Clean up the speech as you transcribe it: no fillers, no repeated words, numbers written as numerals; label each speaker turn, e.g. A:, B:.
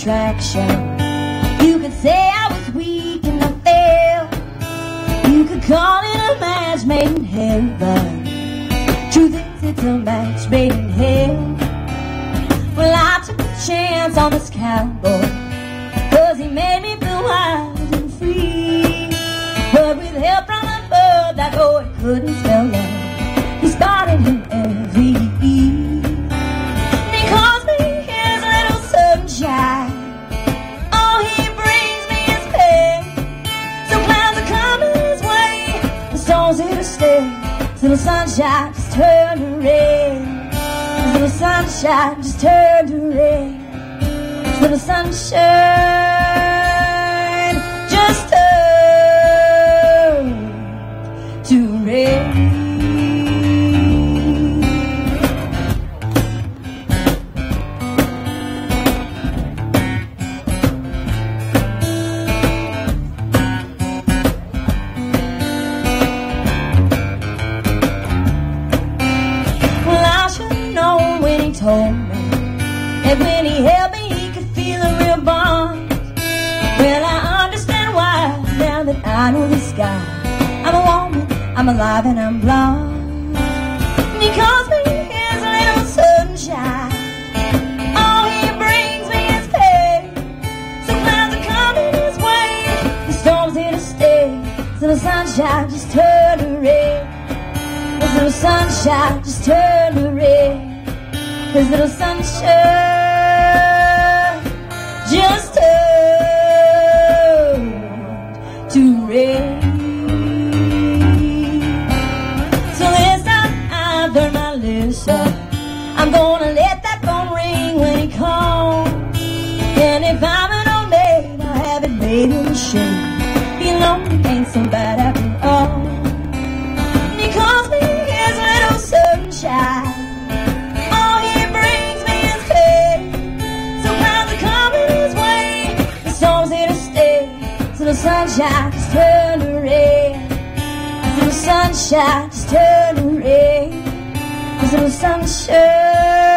A: attraction. You could say I was weak and I failed. You could call it a match made in heaven. Truth is, it's a match made in hell. Well, I took a chance on this cowboy, 'cause he made me feel wild and free. But with help from above, that boy couldn't spell love. He started him every E. He calls me his little sunshine. Oh, he brings me his pain. So clouds are coming his way, the storms here to stay. His little sunshine just turned to rain. His little sunshine just turned to rain. His little sunshine just turned to rain. Told me that when he held me, he could feel a real bond. Well, I understand why now that I know this guy. I'm a woman, I'm alive, and I'm blonde. And he calls me his little sunshine. Oh, he brings me his pain. So clouds are coming his way, the storm's here to stay. His little sunshine just turned to rain. His little sunshine just turned to rain. His little sunshine just turned to rain. So this time I've learned my lesson. I'm gonna let that phone ring when he calls. And if I'm an old maid, I'll have it made in the shade. Being lonely ain't so bad after all. And he calls me his little sunshine. Little sunshine just turned to rain. Little sunshine just turned to rain. Little sunshine.